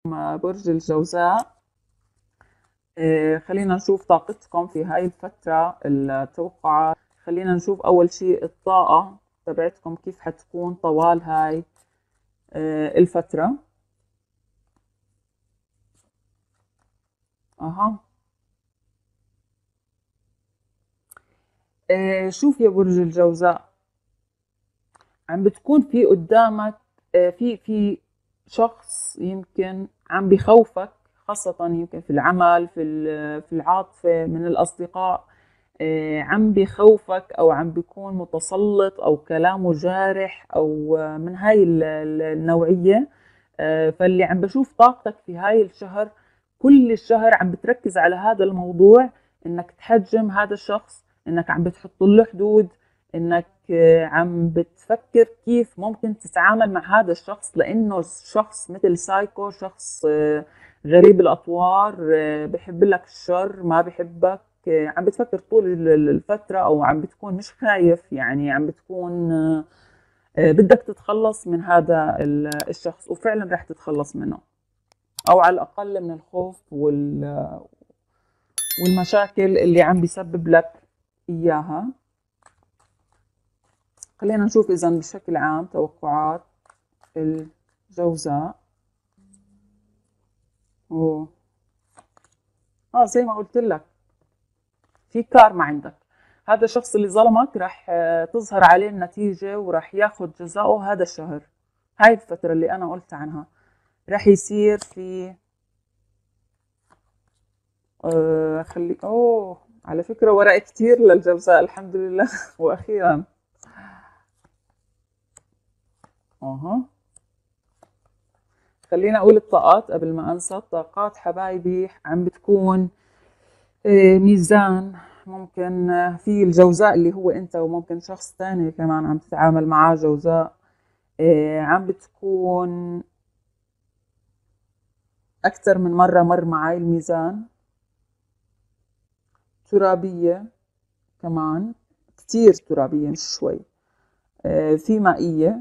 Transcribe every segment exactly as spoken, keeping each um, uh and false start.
برج الجوزاء. آه، خلينا نشوف طاقتكم في هاي الفترة التوقعات. خلينا نشوف أول شيء الطاقة تبعتكم كيف حتكون طوال هاي آه، الفترة. أها آه، شوف يا برج الجوزاء، عم بتكون في قدامك آه، في في شخص يمكن عم بخوفك، خاصة يمكن في العمل، في في العاطفة، من الأصدقاء. آه، عم بخوفك أو عم بيكون متسلط أو كلامه جارح أو آه، من هاي ال- ال- النوعية. آه، فاللي عم بشوف طاقتك في هاي الشهر، كل الشهر عم بتركز على هذا الموضوع، إنك تحجم هذا الشخص، إنك عم بتحط له حدود، إنك آه، عم بتفكر كيف ممكن تتعامل مع هذا الشخص، لأنه شخص مثل سايكو، شخص آه، غريب الأطوار، آه، بحب لك الشر، ما بحبك. آه، عم بتفكر طول ال- الفترة، أو عم بتكون مش خايف، يعني عم بتكون آه، آه، بدك تتخلص من هذا ال- الشخص، وفعلا رح تتخلص منه، أو على الأقل من الخوف وال- والمشاكل اللي عم بيسبب لك إياها. خلينا نشوف إذا بشكل عام توقعات الجوزاء. و... اه زي ما قلت لك، في كارما عندك. هذا الشخص اللي ظلمك راح آه، تظهر عليه النتيجة، وراح ياخد جزاؤه هذا الشهر. هاي الفترة اللي أنا قلت عنها راح يصير في آه خلي أوه على فكرة ورق كتير للجوزاء، الحمد لله وأخيرا. أها خلينا أقول الطاقات قبل ما أنسى. الطاقات حبايبي عم بتكون آه، ميزان. ممكن آه، في الجوزاء اللي هو أنت، وممكن شخص تاني كمان عم تتعامل معاه جوزاء. آه، عم بتكون أكثر من مرة مر معي الميزان. ترابية كمان، كتير ترابية مش شوي. آه، في مائية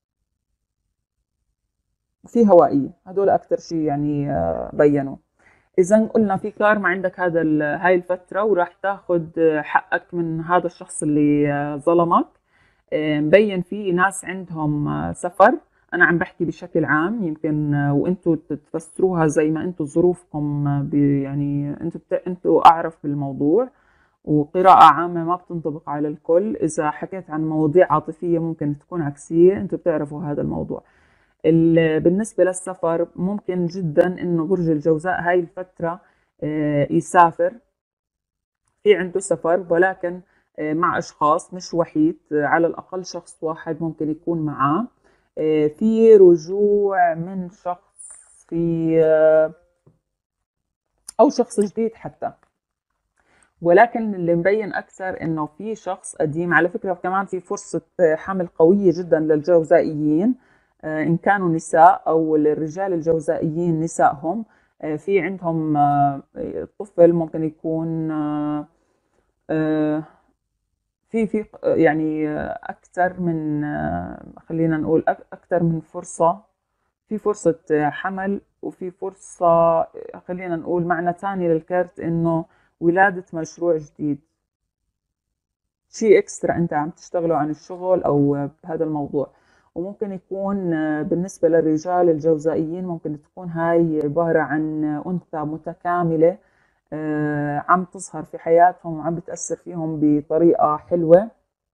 وفي هوائية، هدول أكثر شيء يعني آه، بينوا. إذا قلنا في كارما عندك هذا هاي الفترة، وراح تاخد آه، حقك من هذا الشخص اللي آه، ظلمك. آه، مبين في ناس عندهم آه، سفر. أنا عم بحكي بشكل عام، يمكن آه، وأنتوا تفسروها زي ما أنتوا ظروفكم آه، يعني أنتوا بت... أنتوا أعرف بالموضوع. وقراءة عامة ما بتنطبق على الكل. إذا حكيت عن مواضيع عاطفية ممكن تكون عكسية، أنتوا بتعرفوا هذا الموضوع. بالنسبة للسفر، ممكن جدا إنه برج الجوزاء هاي الفترة آه، يسافر، في عنده سفر، ولكن آه، مع أشخاص، مش وحيد. آه، على الأقل شخص واحد ممكن يكون معاه. آه، في رجوع من شخص، في آه، أو شخص جديد حتى. ولكن اللي مبين أكثر إنه في شخص قديم. على فكرة كمان في فرصة حمل قوية جدا للجوزائيين، آه، إن كانوا نساء، أو الرجال الجوزائيين نسائهم آه، في عندهم آه، طفل ممكن يكون آه، آه، في في يعني آه، أكثر من آه، خلينا نقول أك- أكثر من فرصة. في فرصة آه، حمل، وفي فرصة آه، خلينا نقول معنى ثاني للكارت إنه ولادة مشروع جديد، شيء اكسترا انت عم تشتغلوا عن الشغل او بهذا الموضوع. وممكن يكون آه، بالنسبة للرجال الجوزائيين ممكن تكون هاي عبارة عن أنثى متكاملة آه، عم تظهر في حياتهم وعم بتأثر فيهم بطريقة حلوة.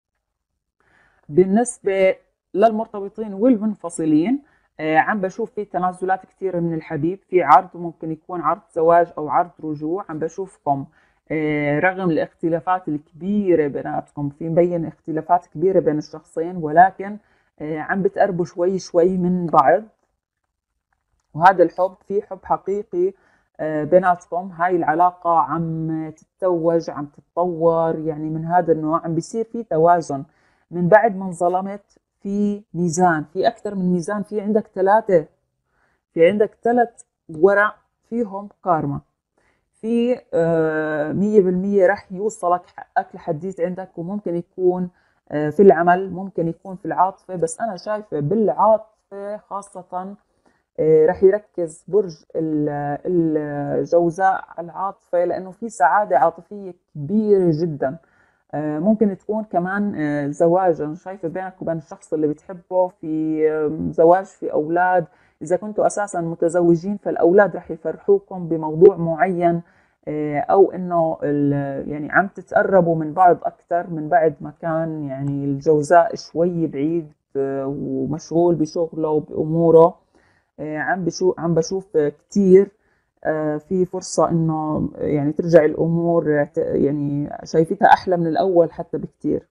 بالنسبة للمرتبطين والمنفصلين، آه، عم بشوف في تنازلات كثيرة من الحبيب، في عرض ممكن يكون عرض زواج أو عرض رجوع. عم بشوفكم آه، رغم الاختلافات الكبيرة بيناتكم، في مبين اختلافات كبيرة بين الشخصين، ولكن آه، عم بتقربوا شوي شوي من بعض. وهذا الحب في حب حقيقي آه، بيناتكم. هاي العلاقة عم تتوج، عم تتطور، يعني من هذا النوع. عم بيصير في توازن من بعد ما انظلمت. في ميزان، في أكثر من ميزان، في عندك ثلاثة، في عندك ثلاث ورق فيهم كارما. في آه، مية بالمية رح يوصلك حقك لحديت عندك، وممكن يكون آه، في العمل، ممكن يكون في العاطفة. بس أنا شايفة بالعاطفة خاصة آه، رح يركز برج ال- الجوزاء على العاطفة، لأنه في سعادة عاطفية كبيرة جدا. آه، ممكن تكون كمان آه، زواج، أنا شايفة بينك وبين الشخص اللي بتحبه في آم، زواج، في أولاد. إذا كنتوا أساسا متزوجين فالأولاد رح يفرحوكم بموضوع معين، آه، أو إنه ال- يعني عم تتقربوا من بعض أكثر من بعد ما كان يعني الجوزاء شوي بعيد آه، ومشغول بشغله وبأموره. آه، عم بشوف عم بشوف كتير آه، في فرصة إنه يعني ترجع الأمور ت- يعني شايفتها أحلى من الأول حتى بكتير.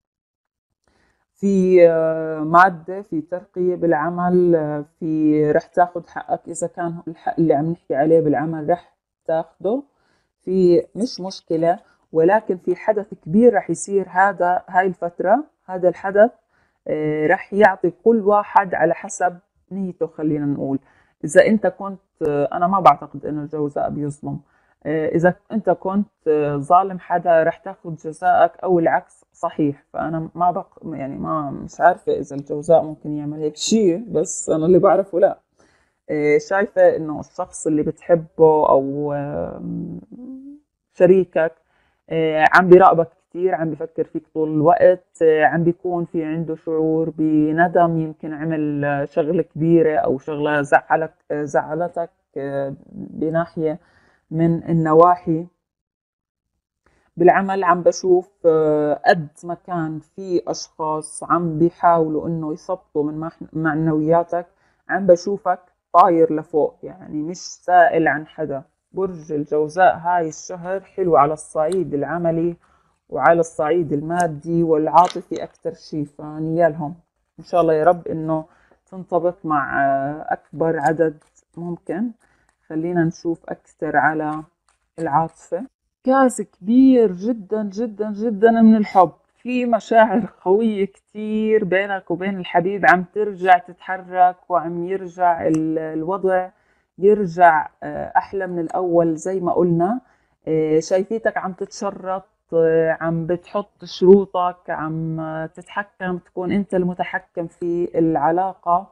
في آه، مادة، في ترقية بالعمل، آه، في رح تاخد حقك إذا كان الحق اللي عم نحكي عليه بالعمل رح تاخده. في مش مشكلة، ولكن في حدث كبير رح يصير هذا هاي الفترة. هذا الحدث آه، رح يعطي كل واحد على حسب نيته، خلينا نقول. إذا أنت كنت آه، أنا ما بعتقد إنه الجوزاء بيظلم. آه، إذا أنت كنت آه، ظالم حدا رح تاخد جزائك، أو العكس صحيح. فأنا ما بق يعني ما مش عارفة إذا الجوزاء ممكن يعمل هيك شيء، بس أنا اللي بعرفه لا. آه، شايفة إنه الشخص اللي بتحبه أو آم، شريكك آه، عم بيراقبك كتير، عم بيفكر فيك طول الوقت، آه، عم بيكون في عنده شعور بندم، يمكن عمل آه، شغلة كبيرة أو شغلة زعلك آه، زعلتك آه، بناحية من النواحي. بالعمل عم بشوف آه، قد ما كان في أشخاص عم بيحاولوا إنه يثبطوا من مح- معنوياتك، عم بشوفك طاير لفوق، يعني مش سائل عن حدا. برج الجوزاء هاي الشهر حلو على الصعيد العملي وعلى الصعيد المادي والعاطفي أكتر شي، فنيالهم إن شاء الله يا رب إنه تنطبق مع آه، أكبر عدد ممكن. خلينا نشوف أكثر على العاطفة. كاس كبير جدا جدا جدا من الحب، في مشاعر قوية كتير بينك وبين الحبيب، عم ترجع تتحرك وعم يرجع ال- الوضع يرجع آه، أحلى من الأول زي ما قلنا. آه، شايفيتك عم تتشرط، آه، عم بتحط شروطك، عم آه، تتحكم، تكون أنت المتحكم في العلاقة.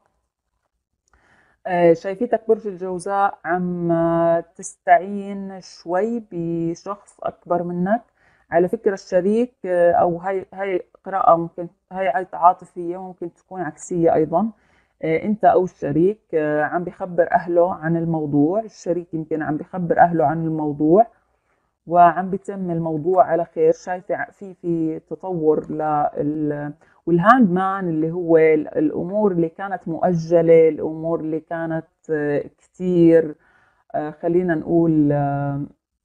آه، شايفيتك برج الجوزاء عم آه، تستعين شوي بشخص أكبر منك. على فكرة الشريك آه، أو هاي هاي قراءة ممكن، هاي عادة عاطفية ممكن تكون عكسية أيضا. آه، أنت أو الشريك آه، عم بخبر أهله عن الموضوع، الشريك يمكن عم بخبر أهله عن الموضوع وعم بيتم الموضوع على خير. شايفة في في تطور لل والهاند مان اللي هو الأمور اللي كانت مؤجلة، الأمور اللي كانت آه، كتير آه، خلينا نقول آه،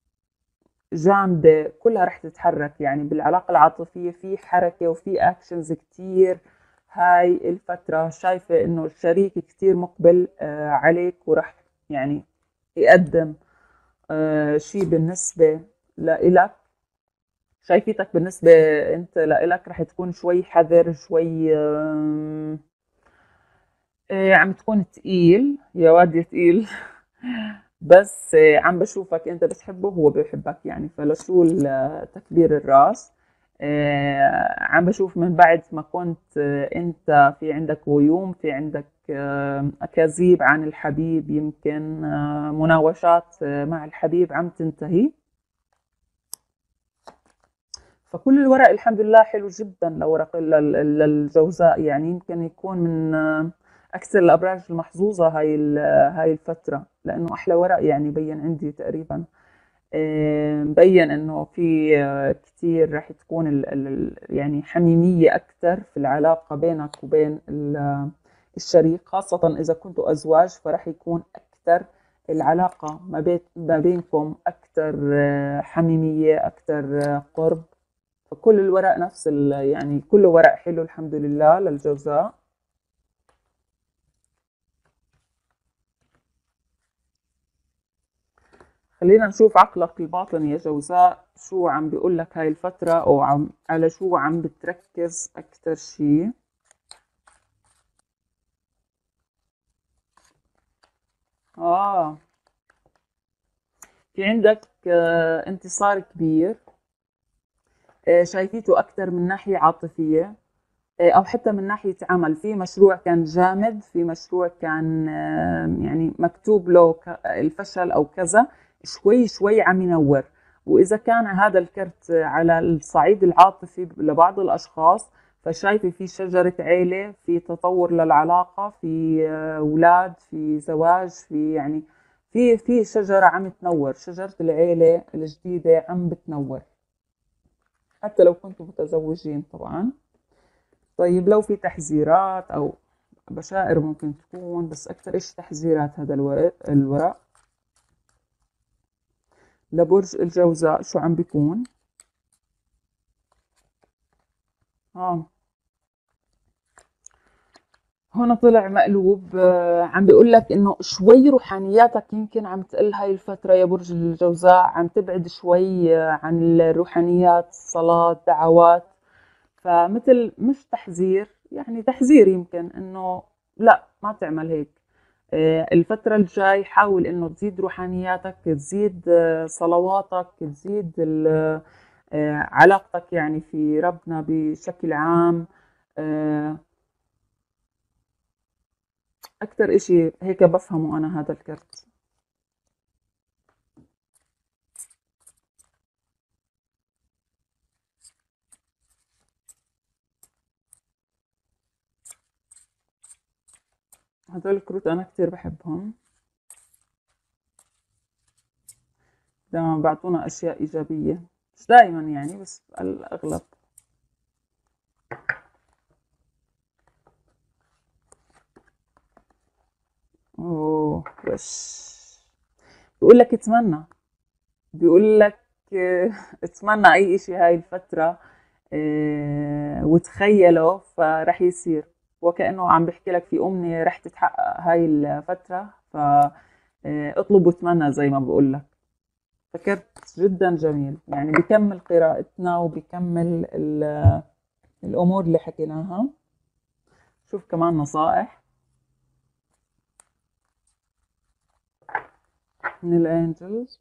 جامدة، كلها رح تتحرك. يعني بالعلاقة العاطفية في حركة وفي أكشنز كتير هاي الفترة. شايفة إنه الشريك كتير مقبل آه، عليك، ورح يعني يقدم آه، شيء بالنسبة لإلك. شايفتك بالنسبة انت لإلك رح تكون شوي حذر، شوي آم، آه، عم تكون تقيل يا واد يا تقيل. بس آه، عم بشوفك انت بتحبه وهو بيحبك، يعني فلشو ال- تكبير الراس. آه، عم بشوف من بعد ما كنت آه، انت في عندك غيوم، في عندك آه، اكاذيب عن الحبيب، يمكن آه، مناوشات آه، مع الحبيب عم تنتهي. فكل الورق الحمد لله حلو جدا لورق ال- ال- الجوزاء، يعني يمكن يكون من آه، أكثر الأبراج المحظوظة هاي ال- هاي الفترة، لأنه أحلى ورق يعني بين عندي تقريبا. آه، مبين إنه في آه، كتير رح تكون ال ال يعني حميمية أكثر في العلاقة بينك وبين ال- الشريك، خاصة إذا كنتوا أزواج فرح يكون أكثر العلاقة ما بين ما بينكم أكثر آه، حميمية، أكثر آه، قرب. فكل الورق نفس ال... يعني كله ورق حلو الحمد لله للجوزاء. خلينا نشوف عقلك الباطن يا جوزاء شو عم بيقول لك هاي الفترة، أو عم على شو عم بتركز أكتر شي. آه في عندك آه انتصار كبير، آه شايفيته أكتر من ناحية عاطفية. او حتى من ناحيه عمل، في مشروع كان جامد، في مشروع كان يعني مكتوب له الفشل او كذا، شوي شوي عم ينور. واذا كان هذا الكرت على الصعيد العاطفي لبعض الاشخاص، فشايفه في شجره عيله، في تطور للعلاقه، في اولاد، في زواج، في يعني في في شجره عم تنور، شجره العيله الجديده عم بتنور، حتى لو كنتم متزوجين طبعا. طيب لو في تحذيرات أو بشائر ممكن تكون، بس أكثر إيش تحذيرات هذا الورق الورق لبرج الجوزاء شو عم بيكون؟ ها هون طلع مقلوب، آه، عم بيقول لك إنه شوي روحانياتك يمكن عم تقل هاي الفترة يا برج الجوزاء، عم تبعد شوي آه، عن الروحانيات، الصلاة، دعوات. فمثل مش تحذير، يعني تحذير يمكن إنه لا ما تعمل هيك. آه، الفترة الجاي حاول انه تزيد روحانياتك، تزيد آه، صلواتك، تزيد ال- آه، علاقتك يعني في ربنا بشكل عام. آه، اكتر اشي هيك بفهمه انا هذا الكرت. هدول الكروت انا كتير بحبهم، دائما بعطونا اشياء ايجابية، مش دائما يعني بس الاغلب. اوه وش بيقول لك اتمنى، بيقول لك آه، اتمنى اي اشي هاي الفترة آه، وتخيله فرح يصير، وكأنه عم بحكي لك في أمنية رح تتحقق هاي الفترة، فاطلب واتمنى زي ما بقول لك. فكرت جدا جميل، يعني بكمل قراءتنا وبكمل ال- الأمور اللي حكيناها. شوف كمان نصائح من الانجلز.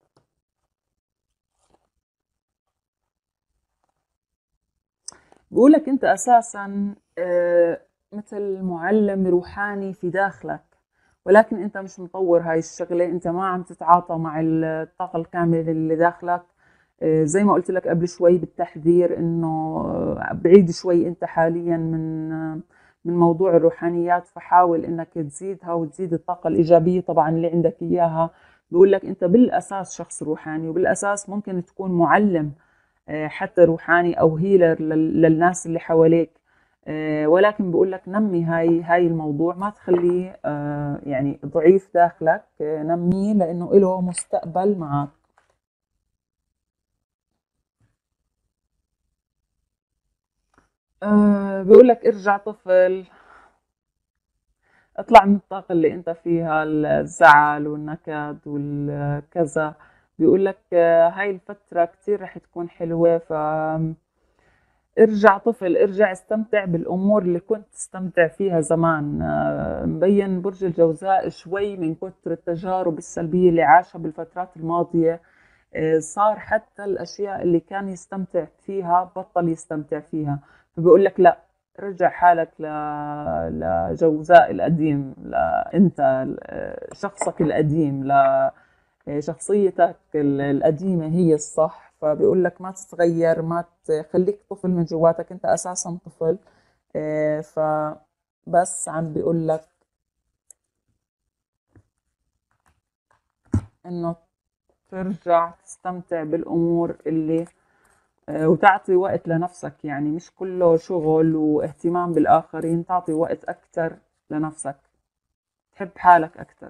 بقولك انت اساسا آه، مثل معلم روحاني في داخلك، ولكن انت مش مطور هاي الشغلة، انت ما عم تتعاطى مع الطاقة الكاملة اللي داخلك. آه، زي ما قلت لك قبل شوي بالتحذير انه آه، بعيد شوي انت حاليا من آه، من موضوع الروحانيات، فحاول انك تزيدها وتزيد الطاقة الإيجابية طبعا اللي عندك إياها. بقول لك انت بالأساس شخص روحاني، وبالأساس ممكن تكون معلم آه، حتى روحاني او هيلر للناس اللي حواليك. آه، ولكن بقول لك نمي هاي هاي الموضوع، ما تخليه آه، يعني ضعيف داخلك، آه، نميه لانه له مستقبل معك. أه بيقول لك ارجع طفل، اطلع من الطاقة اللي انت فيها، الزعل والنكد والكذا. بيقول لك آه، هاي الفترة كتير رح تكون حلوة، ف ارجع طفل، ارجع استمتع بالامور اللي كنت تستمتع فيها زمان. آه، مبين برج الجوزاء شوي من كثر التجارب السلبيه اللي عاشها بالفترات الماضيه، آه، صار حتى الاشياء اللي كان يستمتع فيها بطل يستمتع فيها. فبقول لك لا، رجع حالك ل... لجوزاء القديم، لانت شخصك القديم، شخصيتك ال- القديمة هي الصح. فبيقول لك ما تتغير، ما تخليك طفل من جواتك، انت اساسا طفل. آه، فبس عم بيقول لك انه ترجع تستمتع بالامور اللي آه، وتعطي وقت لنفسك، يعني مش كله شغل واهتمام بالاخرين، تعطي وقت اكثر لنفسك، تحب حالك اكثر.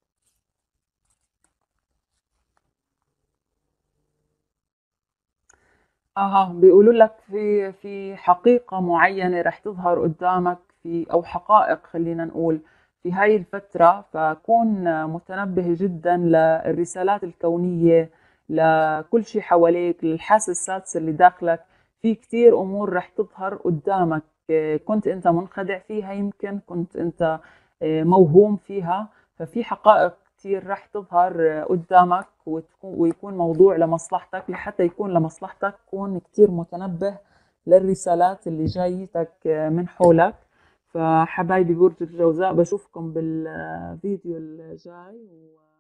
اها بيقولوا لك في في حقيقة معينة رح تظهر قدامك، في او حقائق خلينا نقول في هاي الفترة، فكون متنبه جدا للرسالات الكونية، لكل شيء حواليك، للحاسة السادسة اللي داخلك. في كتير امور رح تظهر قدامك آه، كنت انت منخدع فيها، يمكن كنت انت آه، موهوم فيها. ففي حقائق كتير رح تظهر قدامك وتكون ويكون موضوع لمصلحتك، لحتى يكون لمصلحتك كون كتير متنبه للرسالات اللي جايتك من حولك. فحبايبي برج الجوزاء بشوفكم بالفيديو الجاي.